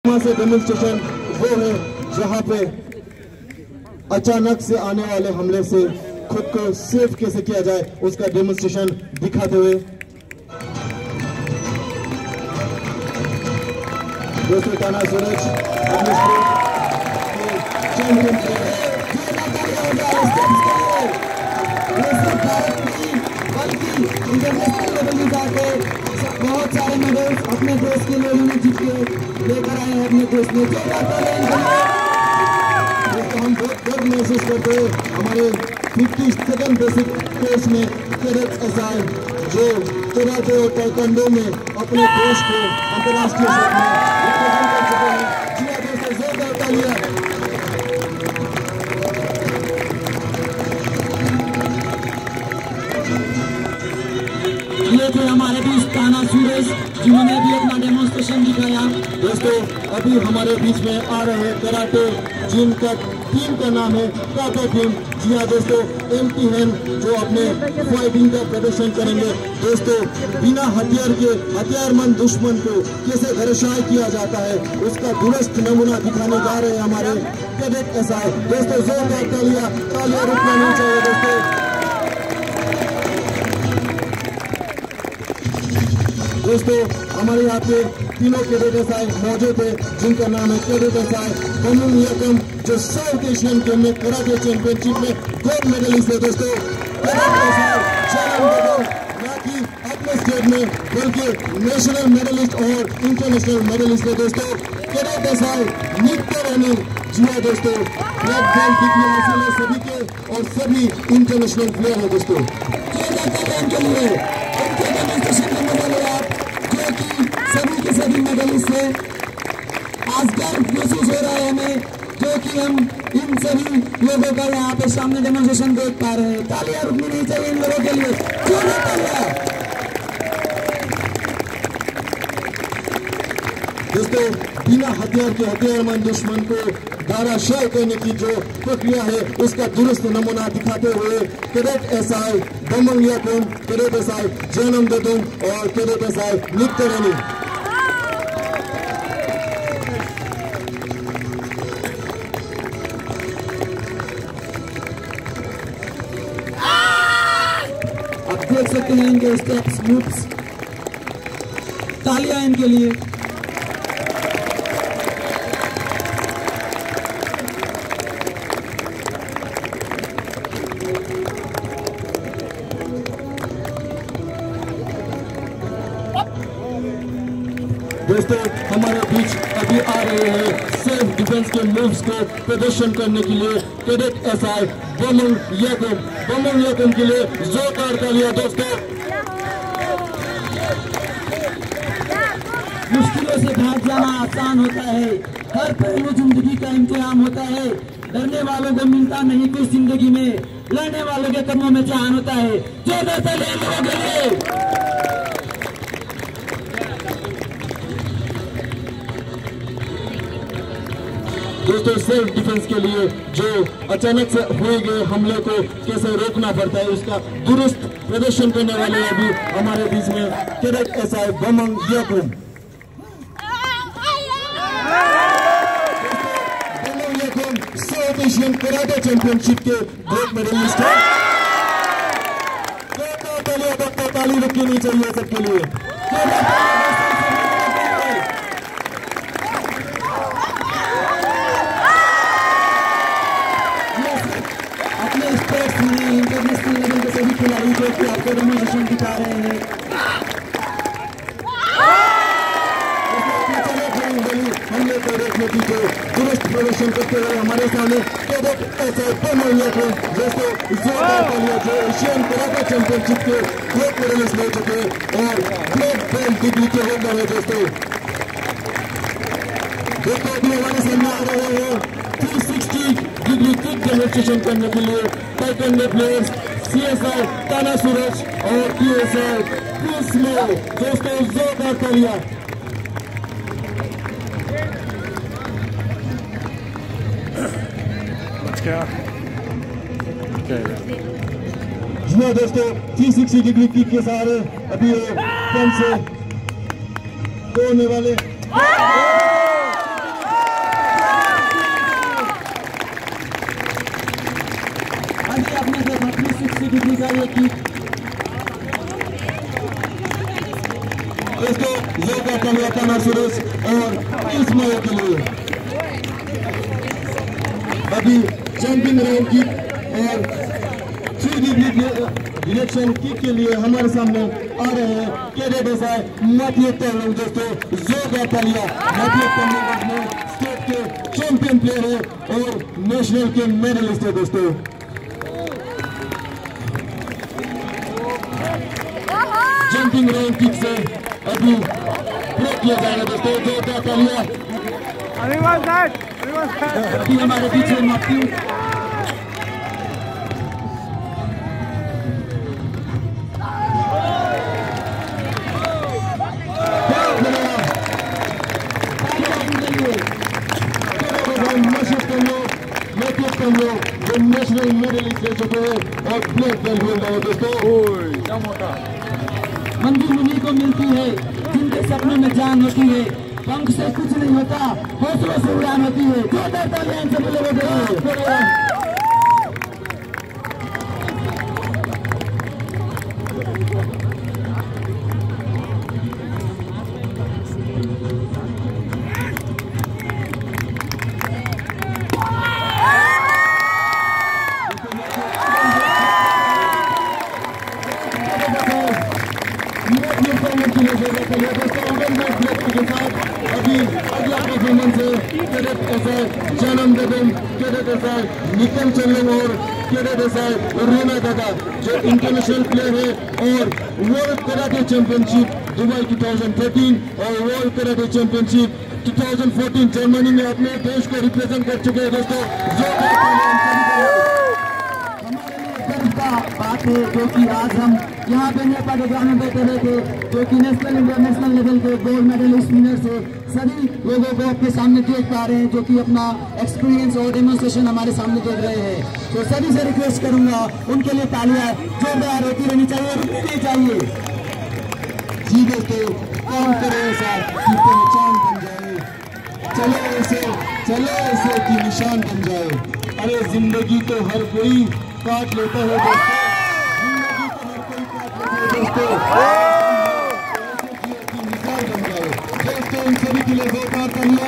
से डेमोन्स्ट्रेशन वो है जहां पे अचानक से आने वाले हमले से खुद को सेफ कैसे किया जाए उसका डेमोन्स्ट्रेशन दिखाते हुए दोस्तों ताना सूरज चैंपियन इंटरनेशनल लेवल में जाके बहुत सारे मेडल्स अपने देश के लिए उन्होंने जीत के लेकर आए हैं अपने देश में। हम बहुत गर्व महसूस करते हैं हमारे 52nd बेसिक कोर्स में कैडेट एसआई जो कराटे और ताइक्वांडो में अपने देश को अंतर्राष्ट्रीय स्तर में रिप्रेजेंट कर चुके हैं। जी हाँ दोस्तों, जोरदार तालियां। ये थे हमारे बीच ताना सूरज जिन्होंने भी अपना डेमोन्स्ट्रेशन दिखाया। दोस्तों अभी हमारे बीच में आ रहे हैं कराटे जिनका टीम का नाम है काका टीम। जी हाँ दोस्तों, एमटी हैन जो अपने फाइटिंग का प्रदर्शन करेंगे। दोस्तों बिना हथियार के हथियारमंद दुश्मन को कैसे घरशाई किया जाता है उसका दुरुस्त नमूना दिखाने जा रहे हैं हमारे कैडेट एसआई। दोस्तों जोरदार तालियां रुकना नहीं चाहिए। दोस्तों हमारे यहाँ पे तीनों कैडेट एसआई मौजूद है जिनका नाम है कैडेट एसआई बमुंग यकम जो साउथ एशियन गेम में कराटे चैंपियनशिप में गोल्ड मेडलिस्ट है। दोस्तों कैडेट एसआई ना कि अपने स्टेट में बल्कि नेशनल मेडलिस्ट और इंटरनेशनल मेडलिस्ट है। दोस्तों कैडेट एसआई नित्य रानी। जी हाँ दोस्तों, ब्लैक बेल्ट डिग्री हासिल है सभी के और सभी इंटरनेशनल प्लेयर है। दोस्तों के लिए सभी के सभी मेडलिस्ट हैं। आज गर्व महसूस हो रहा है हमें जो कि हम इन सभी लोगों का यहाँ पे सामने डेमोन्स्ट्रेशन देख पा रहे हैं। तालियां रुकनी नहीं चाहिए इन लोगों के लिए। जोरदार तालियां। दोस्तों बिना हथियार के हथियारमंद दुश्मन को धाराशाह करने की जो प्रक्रिया है उसका दुरुस्त नमूना दिखाते हुए कैडेट एसआई बमुंग यकम, कैडेट एसआई जैनम देदुंग और कैडेट एसआई नित्य रानी। आप देख सकते हैं इनके स्टेप्स मूव्स। तालियां इनके लिए। दोस्तों हमारे बीच अभी आ रहे हैं सेल्फ डिफेंस के मूव्स को प्रदर्शन करने के लिए कैडेट एसआई बमुंग यकम के लिए जोरदार तालियां। दोस्तों मुश्किलों से भाग जाना आसान होता है। हर पहलू जिंदगी का इम्तिहान होता है। डरने वालों को मिलता नहीं कुछ जिंदगी में, लड़ने वालों के कदमों में जान होता है। जोरदार तालियां लोगों के लिए। दोस्तों सेल्फ डिफेंस के लिए जो अचानक से हुए गए हमले को कैसे रोकना पड़ता है उसका दुरुस्त प्रदर्शन करने वाले अभी हमारे बीच में cadet SI Bamung Yakam. South Asian karate championship के गोल्ड मेडलिस्ट है। ताली रुकनी नहीं चाहिए सबके लिए। इंटरनेशनल लेवल के सभी खिलाड़ी जो कि आपको डेमोन्स्ट्रेशन दिखा रहे हैं। हमले को रोकने की जो दुरुस्त प्रदर्शन करते हुए हमारे सामने कैडेट एसआई बमुंग यकम दोस्तों जोरदार तालियां जो एशियन कराटे चैंपियनशिप के गोल्ड मेडलिस्ट ले चुके और ब्लैक बेल्ट डिग्री के होल्डर है। दोस्तों अभी हमारे सामने आ रहे हैं 360 डिग्री किक डेमोन्स्ट्रेशन करने के लिए ताइक्वांडो प्लेयर्स सीएसआई ताना सूरज और पीएसआई क्रिस लो। दोस्तों जोरदार तालियां। जी हाँ दोस्तों 360 डिग्री किक के सहारे अभी पंच से होने वाले इस मैच के लिए। अभी जंपिंग राउंड किक और 3D डिरेक्शन किक के लिए हमारे सामने आ रहे हैं कैडेट एसआई मैथ्यू टर्नर। दोस्तों जोरदार तालियां। मैथ्यू टर्नर स्टेट के चैंपियन प्लेयर है और नेशनल के मेडलिस्ट है। दोस्तों जंपिंग राउंड किक से अभी ब्रेक किया जाएगा। दोस्तों जोरदार तालियां। अभी हमारे पीछे मैथ्यू नेशनल मेडलिस्ट रह चुके हैं और ब्लैक बेल्ट मिल रहा है। दोस्तों मंजिल उन्हीं को मिलती है जिनके सपनों में जान होती है। पंख से कुछ नहीं होता, हौसलों से उड़ान होती है। जोरदार तालियां सभी लोगों के। अभी अगला परफॉर्मेंस है cadet SI Janam Begum, cadet SI Nikam Chandan और कैडेट एसआई रोना दादा जो इंटरनेशनल प्लेयर है और वर्ल्ड कराटे चैंपियनशिप दुबई 2013 और वर्ल्ड कराटे चैंपियनशिप 2014 जर्मनी में अपने देश को रिप्रेजेंट कर चुके हैं। दोस्तों बात है क्योंकि आज हम यहाँ पे नेपाल एग्जाम में बैठे हुए थे जो कि नेशनल इंटरनेशनल लेवल के गोल्ड मेडलिस्ट विनर से सभी लोगों को अपने सामने देख पा रहे हैं जो कि अपना एक्सपीरियंस और डेमोन्स्ट्रेशन हमारे सामने देख रहे हैं। तो सभी से रिक्वेस्ट करूंगा उनके लिए तालियां जोरदार होती रहनी चाहिए, रुकनी नहीं चाहिए। जी दोस्तों काम करो ऐसा कि पहचान बन जाए, चलो ऐसे कि निशान बन जाए। अरे जिंदगी तो हर कोई काट लेता है दोस्तों, जिंदगी तो हर कोई काट लेता है दोस्तों, ऐसे कि मिसाल बन जाए। दोस्तों इन सभी के लिए जोरदार तालियां।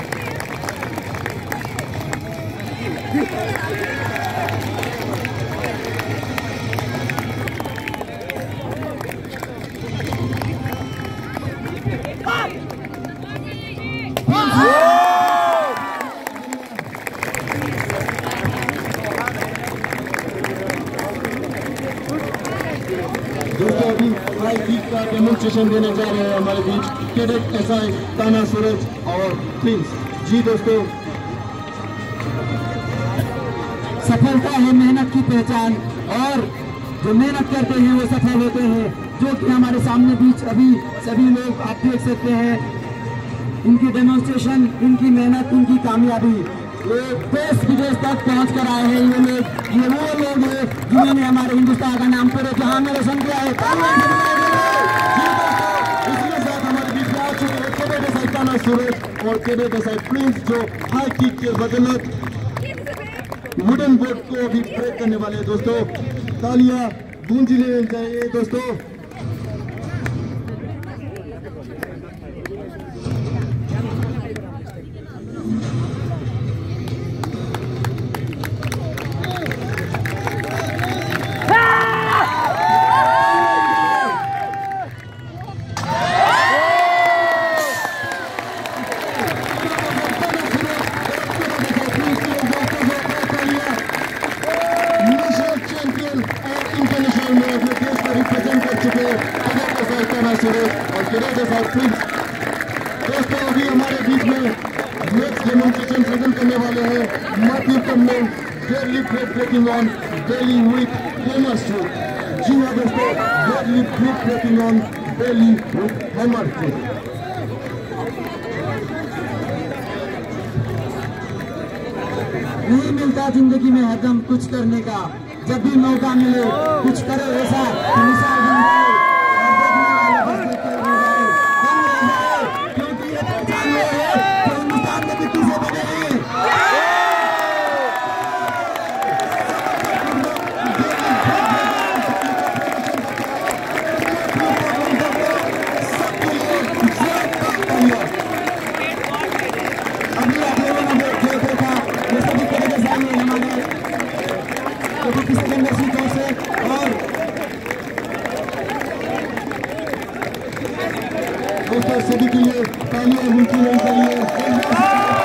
दोस्तों अभी हाई किक का डेमोन्स्ट्रेशन देने जा रहे हैं हमारे बीच कैडेट एसआई ताना सूरज और प्रिंस जी। दोस्तों सफलता है मेहनत की पहचान और जो मेहनत करते हैं वो सफल होते हैं, जो कि हमारे सामने बीच अभी सभी लोग आप देख सकते हैं इनकी डेमोन्स्ट्रेशन, इनकी मेहनत, इनकी कामयाबी। ये देश विदेश तक पहुंच कर आए हैं ये लोग, ये वो लोग हैं जिन्होंने हमारे हिंदुस्तान का नाम पूरे जहां में रोशन किया है। इसके साथ हमारे बीच में आ चुके हैं कैडेट एसआई ताना सूरज और कैडेट एसआई प्रिंस जो हाई किक के बदौलत वुडन बोर्ड को अभी ब्रेक करने वाले हैं। दोस्तों तालियां गूंज लेनी चाहिए। दोस्तों दोस्तों अभी हमारे बीच में नेक्स्ट डेमोन्स्ट्रेशन प्रेजेंट करने वाले हैं Matthew Turner, deadly plate breaking on belly with hammer stroke. जी हाँ दोस्तों, deadly plate breaking on belly with hammer stroke. नहीं मिलता जिंदगी में हरदम कुछ करने का, जब भी मौका मिले कुछ करो ऐसा कि मिसाल बन जाए और देखने वाले बस देखते रह जाए। हम रह जाए क्योंकि ये पहचान वो है जो हिंदुस्तान के मिट्टी से बने हैं। दोस्तों सभी के लिए तालियां उनकी नहीं चाहिए।